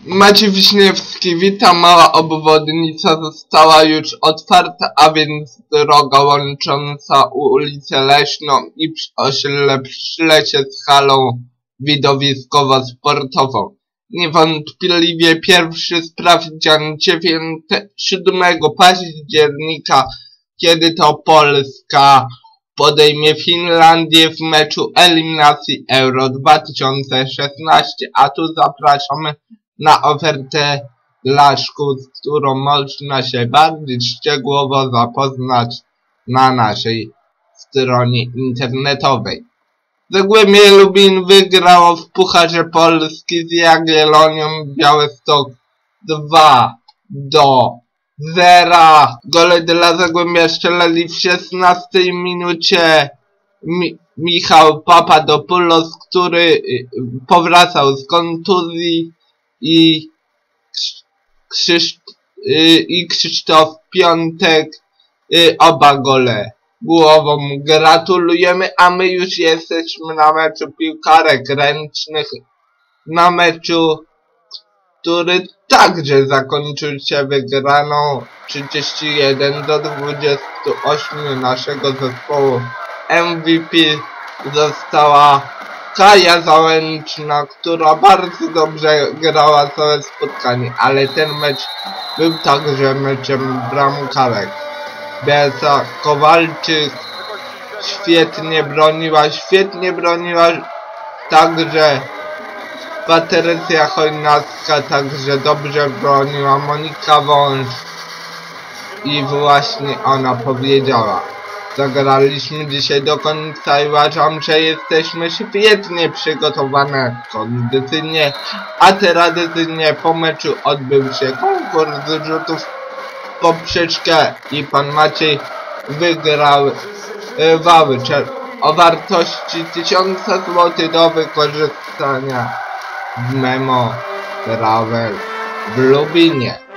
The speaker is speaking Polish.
Maciej Wiśniewski, witam. Mała obwodnica została już otwarta, a więc droga łącząca ulicę Leśną i osiedle Przylesie z halą widowiskowo-sportową. Niewątpliwie pierwszy sprawdzian 7 października, kiedy to Polska podejmie Finlandię w meczu eliminacji Euro 2016, a tu zapraszamy na ofertę blaszku, z którą można się bardziej szczegółowo zapoznać na naszej stronie internetowej. Zagłębie Lubin wygrało w Pucharze Polski z Jagiellonią Białystok 2-0. Gole dla Zagłębia strzelali w 16 minucie Michał Papadopoulos, który powracał z kontuzji, i Krzysztof Piątek, oba gole głową. Gratulujemy, a my już jesteśmy na meczu piłkarek ręcznych, na meczu, który także zakończył się wygraną 31-28 naszego zespołu. MVP została Kaja Załęczna, która bardzo dobrze grała całe spotkanie, ale ten mecz był także meczem bramkarek. Beata Kowalczyk świetnie broniła, także Patrycja Chojnacka także dobrze broniła, Monika Wąż, i właśnie ona powiedziała: zagraliśmy dzisiaj do końca i uważam, że jesteśmy świetnie przygotowane kondycyjnie, a tradycyjnie po meczu odbył się konkurs rzutów w poprzeczkę i pan Maciej wygrał voucher o wartości 1000 zł do wykorzystania w Memo Travel w Lubinie.